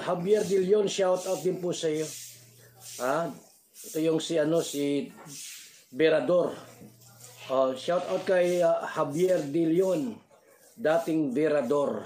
Javier De Leon, shout out din po sa iyo. Ito yung si Berador. Shout out kay Javier De Leon, dating Berador.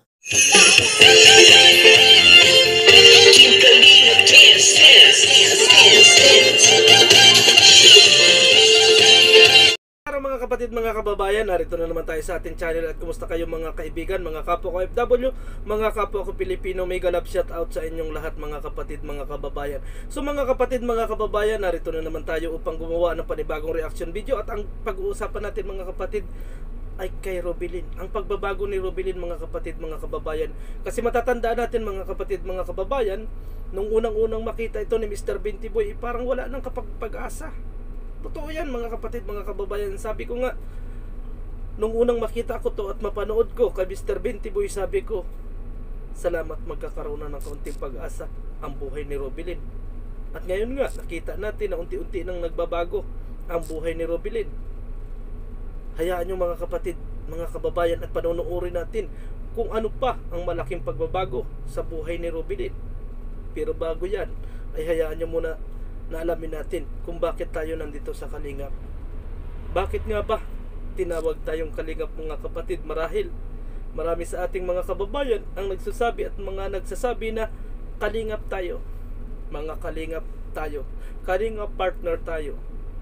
Mga kapatid, mga kababayan, narito na naman tayo sa ating channel at kumusta kayo mga kaibigan, mga kapwa ko FW, mga kapwa ko Pilipino, mega love shout out sa inyong lahat mga kapatid, mga kababayan. So mga kapatid, mga kababayan, narito na naman tayo upang gumawa ng panibagong reaction video at ang pag-uusapan natin mga kapatid ay kay Robilin. Ang pagbabago ni Robilin mga kapatid, mga kababayan. Kasi matatandaan natin mga kapatid, mga kababayan, nung unang-unang makita ito ni Mr. Binti Boy, parang wala nang kapag-asa. Totoo yan mga kapatid, mga kababayan. Sabi ko nga, nung unang makita ko to at mapanood ko kay Mr. Binti Boy, sabi ko, salamat, magkakaroon na ng kaunting pag-asa ang buhay ni Robilin. At ngayon nga, nakita natin na unti-unti nang nagbabago ang buhay ni Robilin. Hayaan nyo mga kapatid, mga kababayan, at panonoodin natin kung ano pa ang malaking pagbabago sa buhay ni Robilin. Pero bago yan, ay hayaan nyo muna na alamin natin kung bakit tayo nandito sa Kalingap. Bakit nga ba tinawag tayong Kalingap mga kapatid? Marahil marami sa ating mga kababayan ang nagsasabi at mga nagsasabi na Kalingap tayo, mga Kalingap tayo, Kalingap partner tayo.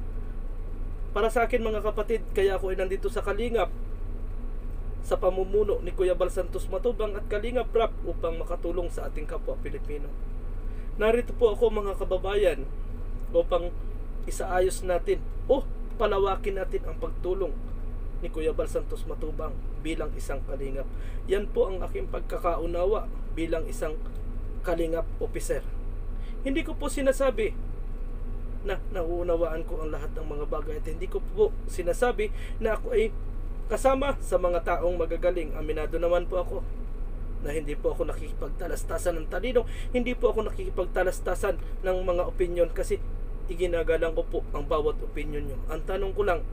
Para sa akin mga kapatid, kaya ako ay nandito sa Kalingap sa pamumuno ni Kuya Bal Santos Matubang at Kalingap Rap upang makatulong sa ating kapwa Pilipino. Narito po ako mga kababayan upang isaayos natin palawakin natin ang pagtulong ni Kuya Bal Santos Matubang bilang isang Kalingap. Yan po ang aking pagkakaunawa bilang isang Kalingap officer. Hindi ko po sinasabi na nauunawaan ko ang lahat ng mga bagay at hindi ko po sinasabi na ako ay kasama sa mga taong magagaling. Aminado naman po ako na hindi po ako nakikipagtalastasan ng talino, hindi po ako nakikipagtalastasan ng mga opinion kasi iginagalang ko po ang bawat opinion nyo. Ang tanong ko lang,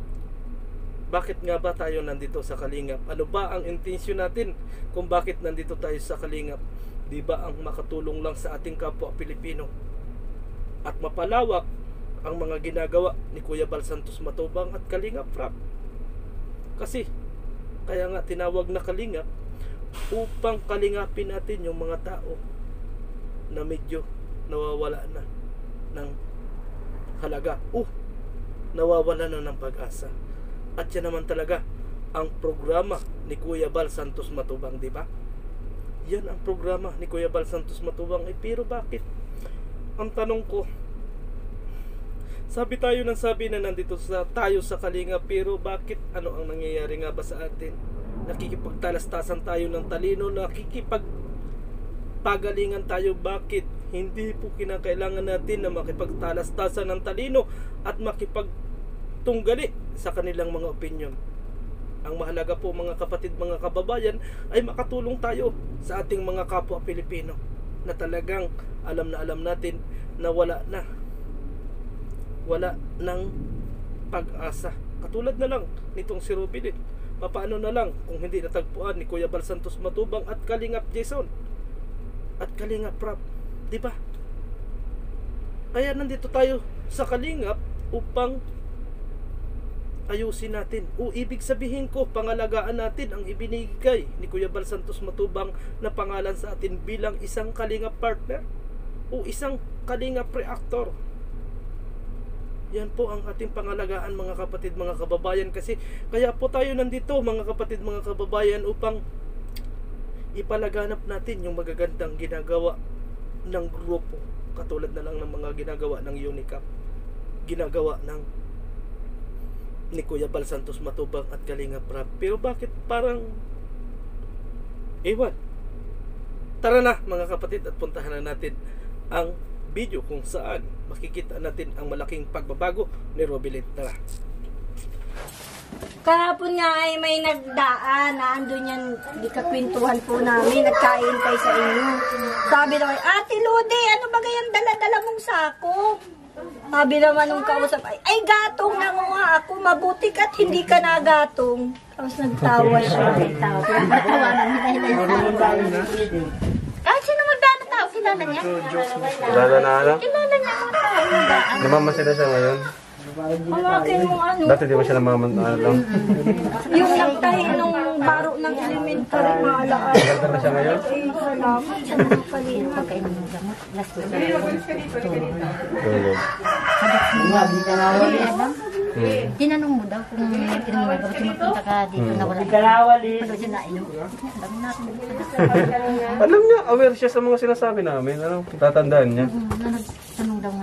bakit nga ba tayo nandito sa Kalingap? Ano ba ang intensyon natin kung bakit nandito tayo sa Kalingap? Di ba ang makatulong lang sa ating kapwa Pilipino at mapalawak ang mga ginagawa ni Kuya Bal Santos Matubang at Kalingap Rap? Kasi kaya nga tinawag na Kalingap upang kalingapin natin yung mga tao na medyo nawawala na ng halaga, nawawala na ng pag-asa. At yan naman talaga ang programa ni Kuya Bal Santos Matubang, di ba? Yan ang programa ni Kuya Bal Santos Matubang. Pero bakit? Ang tanong ko, sabi tayo ng sabi na nandito tayo sa Kalingap, pero bakit? Ano ang nangyayari nga ba sa atin? Nakikipagtalastasan tayo ng talino, nakikipagpagalingan tayo. Bakit? Hindi po kinakailangan natin na makipagtalastasan ng talino at makipagtunggali sa kanilang mga opinion. Ang mahalaga po mga kapatid, mga kababayan, ay makatulong tayo sa ating mga kapwa Pilipino na talagang alam natin na wala ng pag-asa. Katulad na lang nitong si Robilin. Paano na lang kung hindi natagpuan ni Kuya Bal Santos Matubang at Kalingap Jason at Kalingap Rap, di ba? Kaya nandito tayo sa Kalingap upang ayusin natin. Ibig sabihin ko, pangalagaan natin ang ibinigay ni Kuya Bal Santos Matubang na pangalan sa atin bilang isang Kalingap partner o isang Kalingap reactor. Yan po ang ating pangalagaan mga kapatid, mga kababayan. Kasi kaya po tayo nandito mga kapatid, mga kababayan, upang ipalaganap natin yung magagandang ginagawa ng grupo. Katulad na lang ng mga ginagawa ng Unicap, ginagawa ng ni Kuya Bal Santos Matubang at Kalingap Rap. Pero bakit parang ewan? Tara na mga kapatid at puntahan na natin ang video kung saan makikita natin ang malaking pagbabago ni Robilin. Tara. Kahapon nga ay may nagdaan na andun yan, di kakwentuhan po namin, nagkain kayo sa inyo. Sabi naman, Ate Lodi, ano ba gayang dala-dala mong sako? Sabi naman nung kausap, ay gatong na mo nga ako, mabuti ka't hindi ka nagatong. Tapos nagtawa siya. Nagtawa na, sino magdala? niya? Kilala na ano? Kilala niya mga tao na daan. Namamasid na siya ngayon. Ang akin mong ano, Dati di ba siya namamantala? yung nagtahi nung baro ng elementary, maalaan. Ganda na siya ngayon? Eh, salamat sa mga kalina. Tulog. Tinanong mo daw kung pinamagawa siya magpunta ka dito na wala. Ano siya na ino? Dami natin. Alam niya, aware siya sa mga sinasabi namin. Ano, tatandaan niya. Tanong daw nga.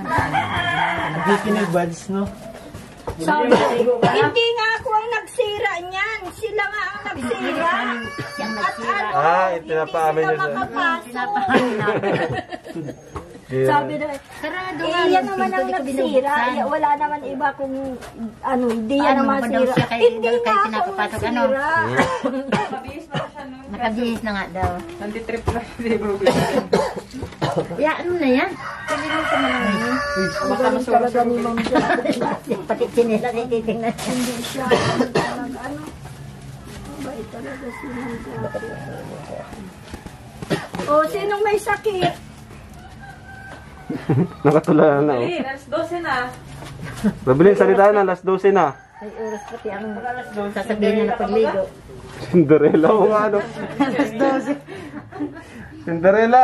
Sabi, hindi nga ako ang nagsira niyan. Sila nga ang nagsira. At ano, Ito na pa amin hindi niya sila sa... makapasok. Sabi na, Sarado eh, nga. yan naman ang nagsira. Wala naman iba kung ano, hindi yan ang masira. Hindi nga ako ang nagsira. Nakabihis na nga daw. Nanti-trip na si Ruby. Ya, ano na yan? Pwede mo sa mga ngayon. Baka talaga ni Ma'am Jack. Pati sinila natitingnan. Hindi siya talaga ano. Mabait talaga si Ma'am Jack. O, sinong may sakit? Nakatulala na, oh. Alas 12 na. Robilin, salita na, alas 12 na. Ay, oras pati ang sasabihin na pagligo. Cinderella o nga, ano? Alas 12. Cinderella!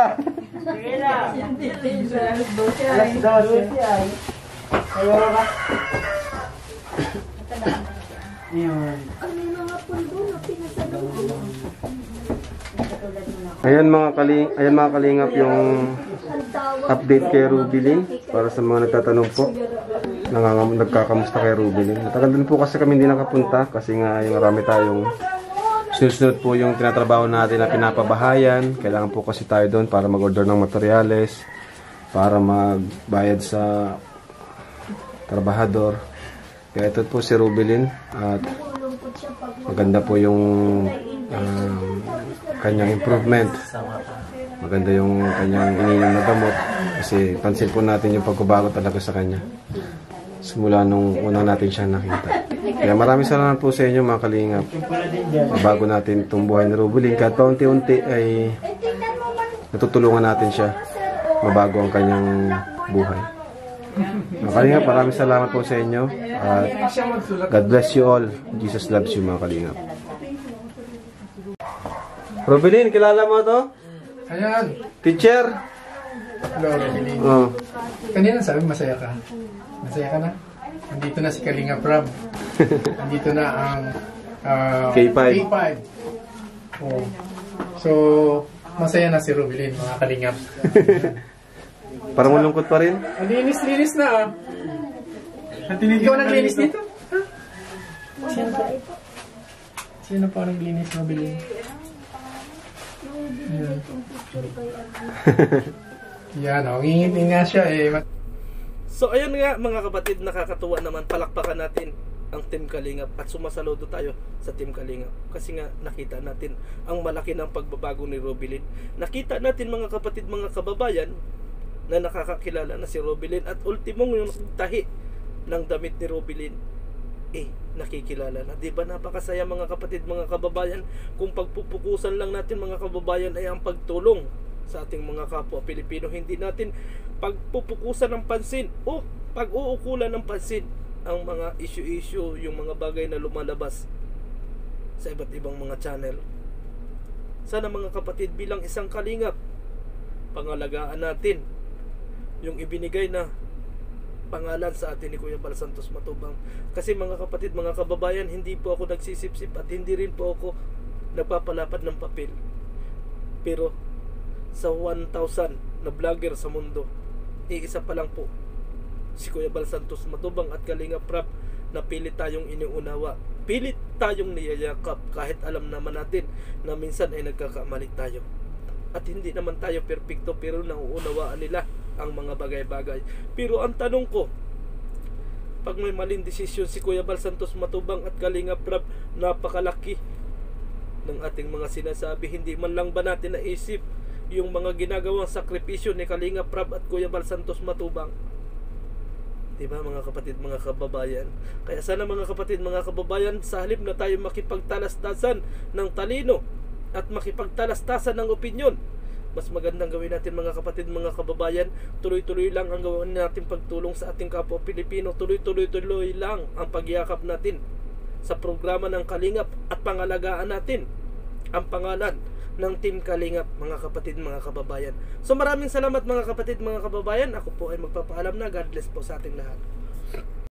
Ayan mga kalingap yung update kay Rubilin para sa mga nagtatanong po. Nagkakamusta kay Rubilin. Matagal din po kasi kami hindi nakapunta kasi nga yung marami tayong sinusunod po yung tinatrabaho natin na pinapabahayan. Kailangan po kasi tayo doon para mag-order ng materyales, para magbayad sa trabahador. Kaya ito po si Rubilin at maganda po yung kanyang improvement. Maganda yung kanyang ininom na gamot kasi pansin po natin yung pagbabago talaga sa kanya simula nung unang natin siya nakita. Kaya maraming salamat po sa inyo mga kalingap. Bago natin itong buhay ni Rubilin, kahit paunti-unti ay natutulungan natin siya mabago ang kanyang buhay. Mga kalingap, maraming salamat po sa inyo at God bless you all. Jesus loves you mga kalingap. Rubilin, kilala mo to? Ayan. Teacher? Hello, Robilin. Oh. Kanina sabi masaya ka. Masaya ka na? Nandito na si Kalinga Prab. Nandito na ang K5. K5. Oh. So, masaya na si Robilin, mga Kalingap. Parang malungkot pa rin. Ang linis-linis na ah. Ikaw naglinis dito? Sino pa naglinis, Robilin? Yan, ngingiti nga siya eh. So ayun nga mga kapatid, nakakatuwa naman, palakpakan natin ang Team Kalingap at sumasaludo tayo sa Team Kalingap kasi nga nakita natin ang malaki ng pagbabago ni Robilin. Nakita natin mga kapatid, mga kababayan na nakakakilala na si Robilin at ultimong yung tahi ng damit ni Robilin nakikilala na. Diba napakasaya mga kapatid, mga kababayan, kung pagpupukusan lang natin mga kababayan ay ang pagtulong sa ating mga kapwa Pilipino. Hindi natin pagpupukusan ng pansin o pag-uukulan ng pansin ang mga issue, yung mga bagay na lumalabas sa iba't ibang mga channel. Sana mga kapatid, bilang isang kalingap, pangalagaan natin yung ibinigay na pangalan sa atin ni Kuya Bal Santos Matubang. Kasi mga kapatid, mga kababayan, hindi po ako nagsisip-sip at hindi rin po ako nagpapalapad ng papel. Pero sa 1,000 na vlogger sa mundo, isa pa lang po si Kuya Bal Santos Matubang at Kalinga Prab na pilit tayong iniunawa, pilit tayong niyayakap kahit alam naman natin na minsan ay nagkakamali tayo at hindi naman tayo perpekto, pero nauunawaan nila ang mga bagay-bagay. Pero ang tanong ko, pag may maling desisyon si Kuya Bal Santos Matubang at Kalinga Prab, napakalaki ng ating mga sinasabi. Hindi man lang ba natin naisip yung mga ginagawang sakripisyo ni Kalinga Prab at Kuya Bal Santos Matubang? Diba mga kapatid, mga kababayan? Kaya sana mga kapatid, mga kababayan, sa halip na tayo makipagtalastasan ng talino at makipagtalastasan ng opinyon, mas magandang gawin natin mga kapatid, mga kababayan. Tuloy-tuloy lang ang gawin natin pagtulong sa ating kapwa Pilipino. Tuloy-tuloy lang ang pagyakap natin sa programa ng Kalingap at pangalagaan natin ang pangalan ng Team Kalingap, mga kapatid, mga kababayan. So maraming salamat mga kapatid, mga kababayan. Ako po ay magpapaalam na. God bless po sa ating lahat.